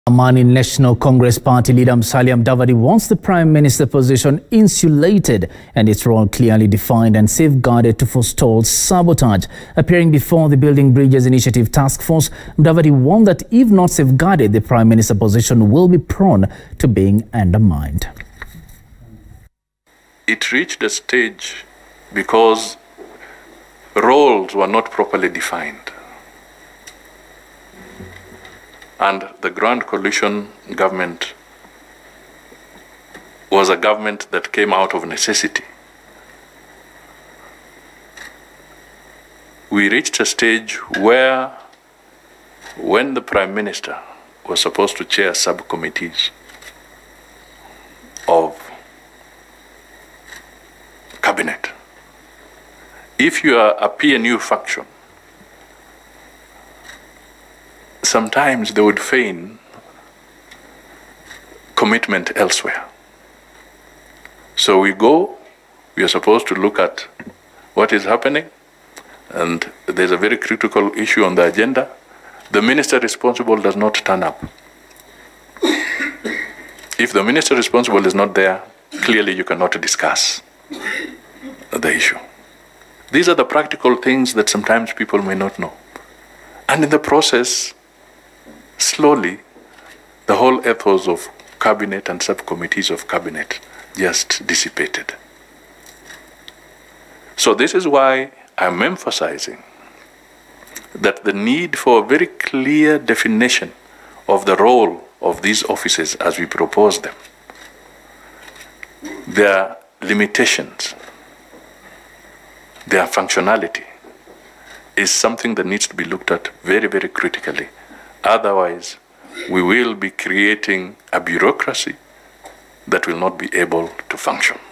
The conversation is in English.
Amani National Congress party leader Musalia Mudavadi wants the Prime Minister position insulated and its role clearly defined and safeguarded to forestall sabotage. Appearing before the Building Bridges Initiative task force, Mudavadi warned that if not safeguarded, the Prime Minister position will be prone to being undermined. It reached a stage because roles were not properly defined. And the Grand Coalition government was a government that came out of necessity. We reached a stage where, when the Prime Minister was supposed to chair subcommittees of cabinet, if you are a PNU faction, sometimes they would feign commitment elsewhere. So we are supposed to look at what is happening, and there's a very critical issue on the agenda. The minister responsible does not turn up. If the minister responsible is not there, clearly you cannot discuss the issue. These are the practical things that sometimes people may not know. And in the process, slowly, the whole ethos of cabinet and subcommittees of cabinet just dissipated. So this is why I'm emphasizing that the need for a very clear definition of the role of these offices as we propose them, their limitations, their functionality, is something that needs to be looked at very, very critically. Otherwise, we will be creating a bureaucracy that will not be able to function.